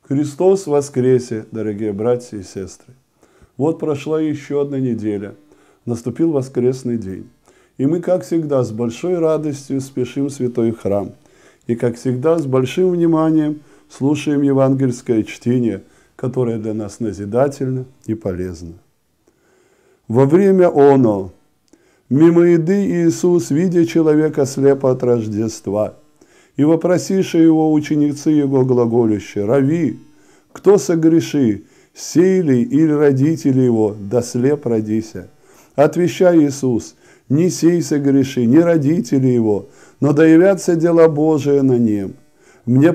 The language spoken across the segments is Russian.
Христос воскресе, дорогие братья и сестры! Вот прошла еще одна неделя, наступил воскресный день. И мы, как всегда, с большой радостью спешим в святой храм. И, как всегда, с большим вниманием слушаем евангельское чтение, которое для нас назидательно и полезно. Во время оно, мимо еды Иисус, видя человека слепо от Рождества, и вопросивши его ученицы его глаголюще: «Рави, кто согреши, сей ли или родители его, да слеп родися?» Отвечай Иисус: «Не сей согреши, не родители его, но да явятся дела Божие на нем. Мне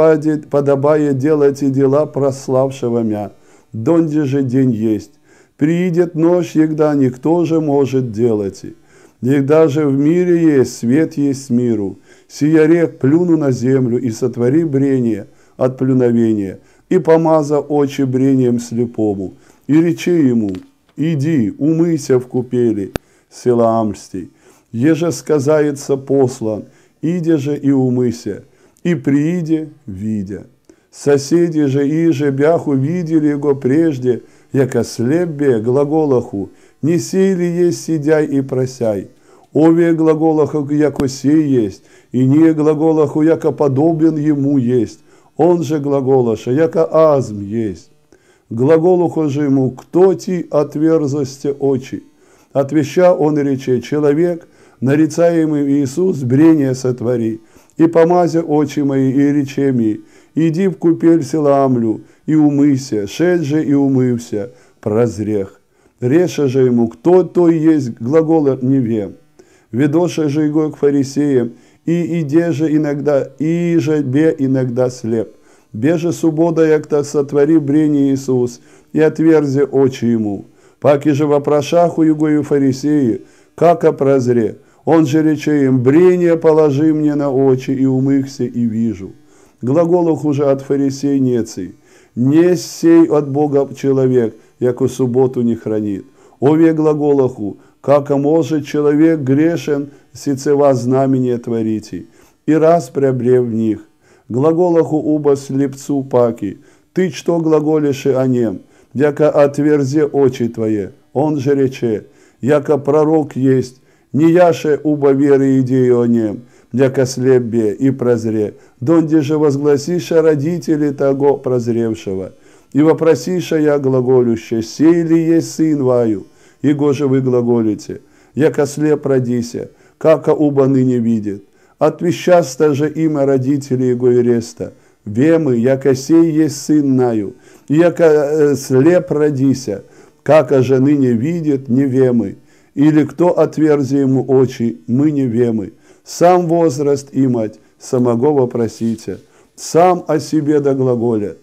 подобает делать и дела прославшего мя, донде же день есть. Приидет ночь, егда никто же может делать. Егда же в мире есть, свет есть миру. Сия рек плюну на землю и сотвори брение от плюновения, и помаза очи брением слепому, и речи ему: иди, умыйся в купели Силаамстей, еже сказается послан, иди же и умыйся, и прииде, видя. Соседи же иже бяху видели его прежде, яко слеп бе глаголаху, не сей ли есть сидяй и просяй. Ове глаголаху, яко сей есть, и не глаголаху, яко подобен ему есть. Он же глаголаша, яко азм есть. Глаголуху же ему: кто ти отверзости очи? Отвеща он рече: человек, нарицаемый Иисус, брение сотвори, и помази очи мои, и рече ми: иди в купель Силаамлю, и умыйся, шедь же и умывся, прозрех. Реша же ему: кто то есть, глагола не вем. Ведоша же его к фарисеям, и иде же иногда, и же бе иногда слеп. Беже суббота, як-то сотвори брение Иисус, и отверзи очи ему. Паки же вопрошаху его и фарисеи, как опрозре. Он же рече им: брение положи мне на очи, и умыхся, и вижу. Глаголах уже от фарисей неций: не сей от Бога человек, яко субботу не хранит. Ове глаголаху: как может человек грешен сицева знамение творите, и раз приобре в них. Глаголаху уба слепцу паки: ты что глаголишь о нем, яко отверзе очи твои. Он же рече: яко пророк есть, не яше уба веры идею о нем, яко слеп бе и прозре, донде же возгласиша родители того прозревшего. И вопросиша я глаголюще: сей ли есть сын ваю? Его же вы глаголите: яко слеп родися, како уба ныне видит. Отвещаста же имя родителей его и реста: вемы, яко сей есть сын наю, и яко слеп родися, како же ныне видит, не вемы. Или кто отверзи ему очи, мы не вемы. Сам возраст имать, самого вопросите, сам о себе доглаголят.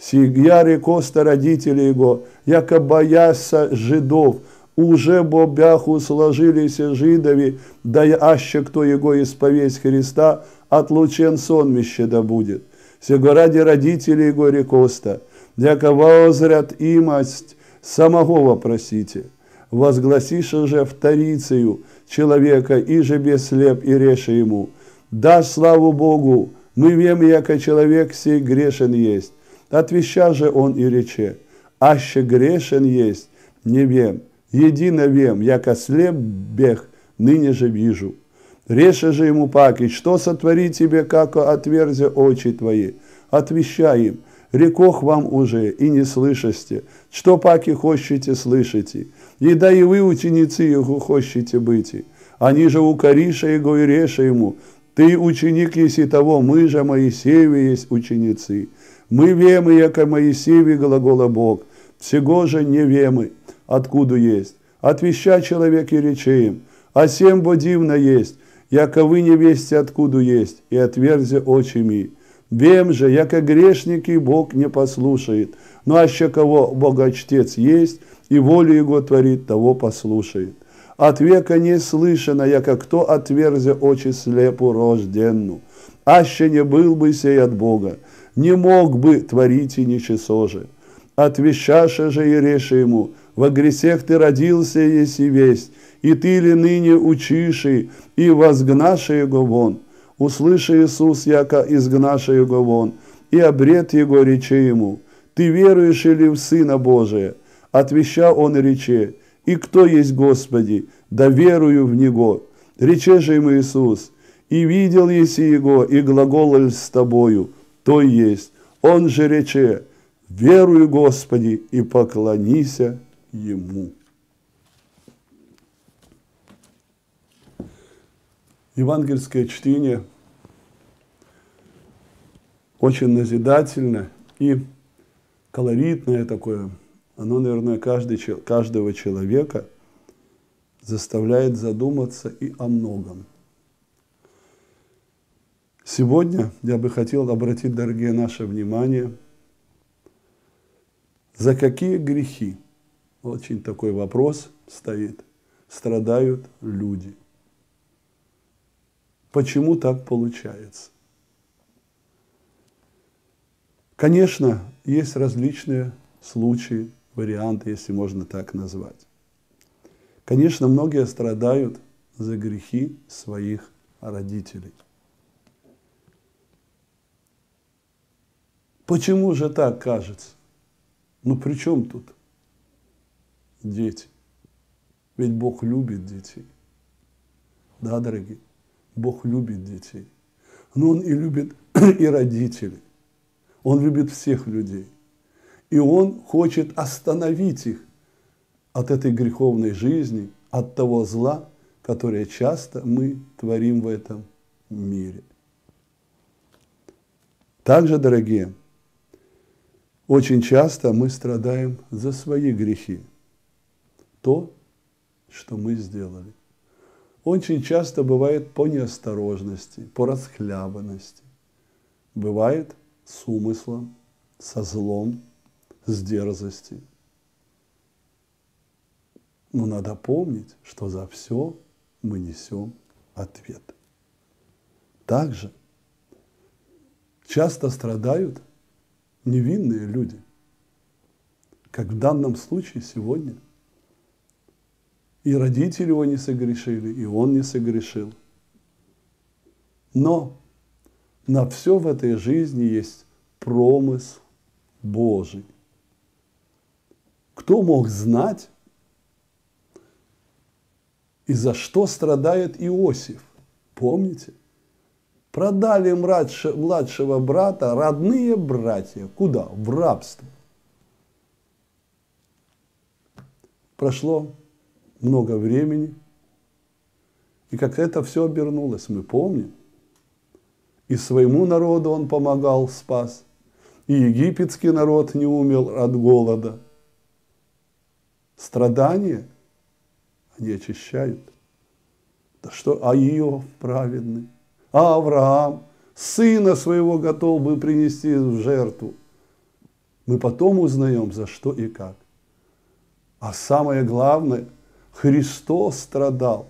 Сия рекоста родители его, яко бояся жидов, уже бобяху сложились жидови, да и аще кто его исповесть Христа, отлучен сонмище да будет. Сего ради родителей его рекоста, яко возрят имасть, самого вопросите. Возгласиша же вторицею человека, и же без слеп, и реше ему: дашь славу Богу, мы вем, яко человек сей грешен есть. Отвеща же он и рече: аще грешен есть, не вем. Едино вем, яко слеп бех, ныне же вижу. Реше же ему паки: что сотвори тебе, како отверзи очи твои? Отвещай им: рекох вам уже, и не слышасте, что паки хочете слышите, и да и вы, ученицы его, хочете быть. Они же укориша его и реша ему: ты ученик еси того, мы же Моисеевы есть ученицы. Мы вемы, яко Моисеевы глагола Бог, всего же не вемы, откуда есть. Отвеща человек и рече им: а сем бо дивно есть, яко вы не весте откуда есть, и отверзи очами. Вем же, яко грешники Бог не послушает, но аще кого Богочтец есть, и волю его творит, того послушает. От века не слышано, яко кто отверзи очи слепу рожденну. Аще не был бы сей от Бога, не мог бы творить и ничего же. Отвещаша же и реше ему: во гресех ты родился, еси весть, и ты ли ныне учиши, и возгнаши его вон. Услыши Иисус, яко изгнаши его вон, и обред его рече ему: «Ты веруешь ли в Сына Божия?» Отвеча он рече: «И кто есть Господи? Да верую в Него». Рече же ему Иисус: «И видел еси Его, и глаголал с тобою, то есть». Он же рече: «Верую, Господи, и поклонися Ему». Евангельское чтение очень назидательно и колоритное такое. Оно, наверное, каждого человека заставляет задуматься и о многом. Сегодня я бы хотел обратить, дорогие, наше внимание, за какие грехи, очень такой вопрос стоит, страдают люди. Почему так получается? Конечно, есть различные случаи, варианты, если можно так назвать. Конечно, многие страдают за грехи своих родителей. Почему же так кажется? Ну при чем тут дети? Ведь Бог любит детей. Да, дорогие? Бог любит детей. Но Он и любит и родителей. Он любит всех людей. И Он хочет остановить их от этой греховной жизни, от того зла, которое часто мы творим в этом мире. Также, дорогие, очень часто мы страдаем за свои грехи. То, что мы сделали. Очень часто бывает по неосторожности, по расхлябанности. Бывает с умыслом, со злом, с дерзостью. Но надо помнить, что за все мы несем ответ. Также часто страдают невинные люди, как в данном случае сегодня. И родители его не согрешили, и он не согрешил. Но на все в этой жизни есть промысл Божий. Кто мог знать, и за что страдает Иосиф? Помните? Продали младшего брата родные братья. Куда? В рабство. Прошло много времени, и как это все обернулось, мы помним. И своему народу он помогал, спас, и египетский народ не умер от голода. Страдания, они очищают. Да что, а Иов праведный, а Авраам сына своего готов бы принести в жертву. Мы потом узнаем, за что и как. А самое главное, Христос страдал.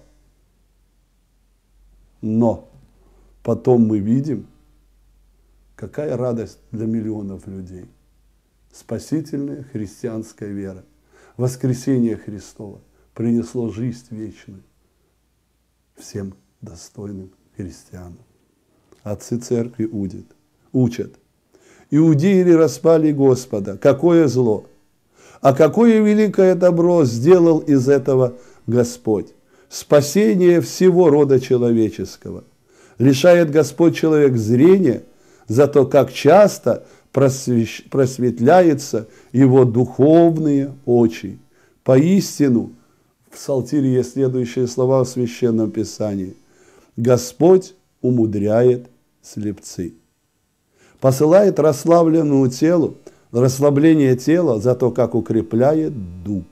Но потом мы видим, какая радость для миллионов людей. Спасительная христианская вера. Воскресение Христова принесло жизнь вечную всем достойным христианам. Отцы церкви учат. Иудеи распали Господа. Какое зло! А какое великое добро сделал из этого Господь! Спасение всего рода человеческого. Лишает Господь человек зрения, зато как часто просветляются его духовные очи. Поистину, в Псалтире есть следующие слова в Священном Писании. Господь умудряет слепцы. Посылает расслабленному телу, расслабление тела, зато как укрепляет дух.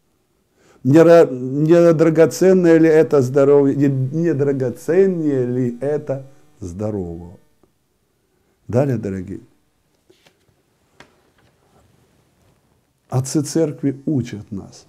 Не драгоценное ли это здоровье, не драгоценнее ли это здоровье? Далее, дорогие, отцы церкви учат нас.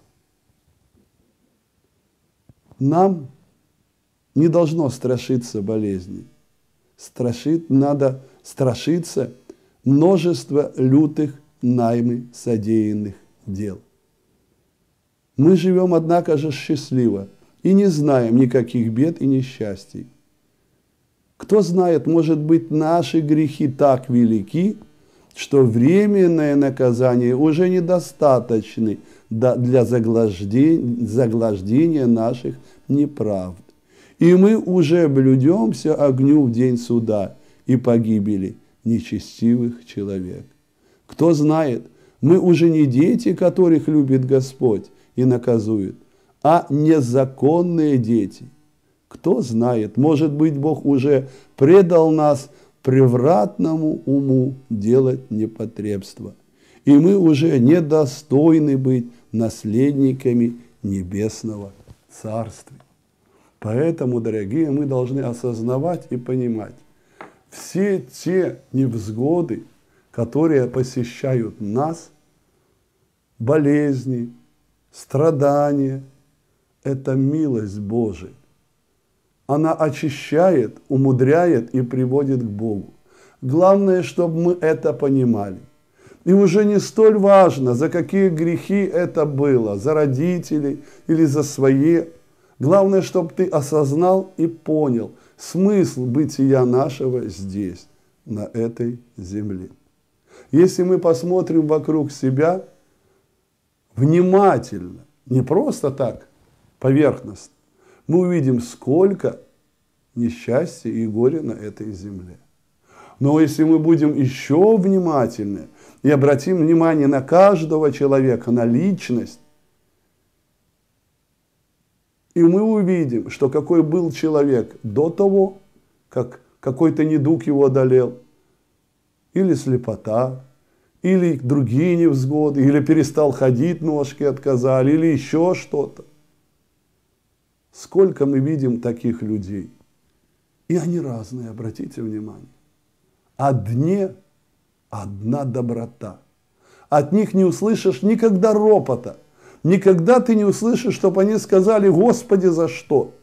Нам не должно страшиться болезней. Надо страшиться множества лютых нами содеянных дел. Мы живем, однако же, счастливо и не знаем никаких бед и несчастий. Кто знает, может быть, наши грехи так велики, что временное наказание уже недостаточно для заглаждения наших неправд. И мы уже блюдемся огню в день суда и погибели нечестивых человек. Кто знает, мы уже не дети, которых любит Господь и наказует, а незаконные дети. Кто знает, может быть, Бог уже предал нас превратному уму делать непотребство, и мы уже недостойны быть наследниками Небесного Царства. Поэтому, дорогие, мы должны осознавать и понимать, все те невзгоды, которые посещают нас, болезни, страдания, это милость Божия. Она очищает, умудряет и приводит к Богу. Главное, чтобы мы это понимали. И уже не столь важно, за какие грехи это было, за родителей или за свои. Главное, чтобы ты осознал и понял смысл бытия нашего здесь, на этой земле. Если мы посмотрим вокруг себя внимательно, не просто так, поверхностно, мы увидим, сколько несчастья и горя на этой земле. Но если мы будем еще внимательны и обратим внимание на каждого человека, на личность, и мы увидим, что какой был человек до того, как какой-то недуг его одолел, или слепота, или другие невзгоды, или перестал ходить, ножки отказали, или еще что-то. Сколько мы видим таких людей. И они разные, обратите внимание. Одни одна доброта. От них не услышишь никогда ропота. Никогда ты не услышишь, чтобы они сказали: Господи, за что?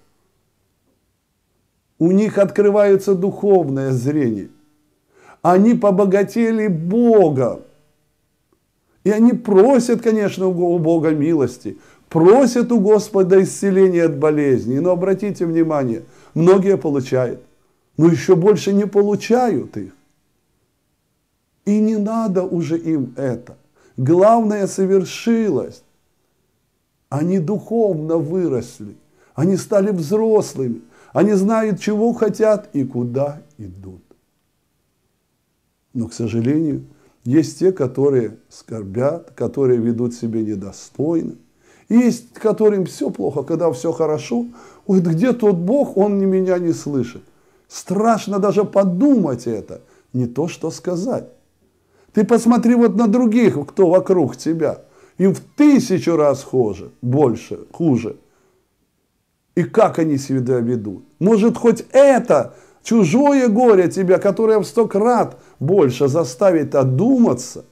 У них открывается духовное зрение. Они побогатели Богом. И они просят, конечно, у Бога милости. Просят у Господа исцеления от болезней. Но обратите внимание, многие получают, но еще больше не получают их. И не надо уже им это. Главное совершилось. Они духовно выросли. Они стали взрослыми. Они знают, чего хотят и куда идут. Но, к сожалению, есть те, которые скорбят, которые ведут себя недостойно. Есть, которым все плохо, когда все хорошо. Ой, где тот Бог, он меня не слышит. Страшно даже подумать это, не то что сказать. Ты посмотри вот на других, кто вокруг тебя. Им в 1000 раз хуже. И как они себя ведут? Может, хоть это чужое горе тебя, которое в 100 крат больше, заставит одуматься?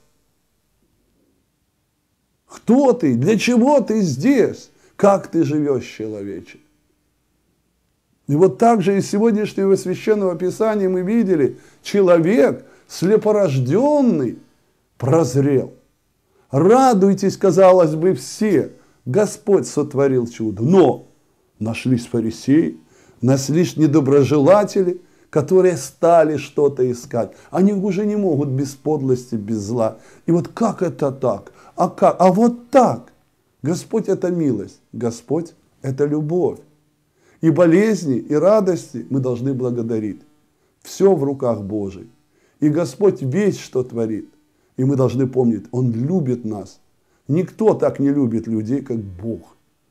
Кто ты? Для чего ты здесь? Как ты живешь, человече? И вот так же из сегодняшнего Священного Писания мы видели, человек, слепорожденный, прозрел. Радуйтесь, казалось бы, все. Господь сотворил чудо. Но нашлись фарисеи, нашлись недоброжелатели, которые стали что-то искать. Они уже не могут без подлости, без зла. И вот как это так? А как? А вот так. Господь – это милость. Господь – это любовь. И болезни, и радости мы должны благодарить. Все в руках Божьих. И Господь весь что творит. И мы должны помнить, Он любит нас. Никто так не любит людей, как Бог.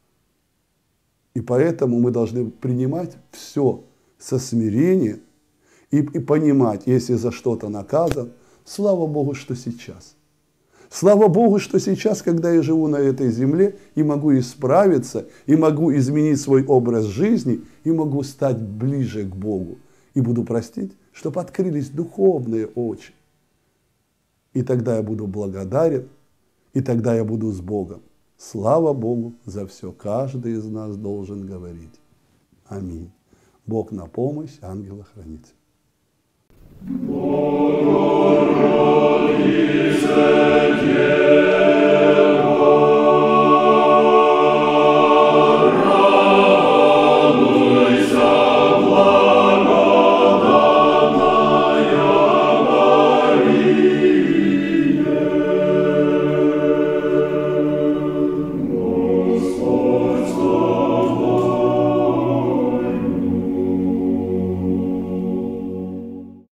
И поэтому мы должны принимать все со смирением и понимать, если за что-то наказан, слава Богу, что сейчас. Слава Богу, что сейчас, когда я живу на этой земле, и могу исправиться, и могу изменить свой образ жизни, и могу стать ближе к Богу. И буду простить, чтобы открылись духовные очи. И тогда я буду благодарен, и тогда я буду с Богом. Слава Богу за все. Каждый из нас должен говорить. Аминь. Бог на помощь, ангела хранитель.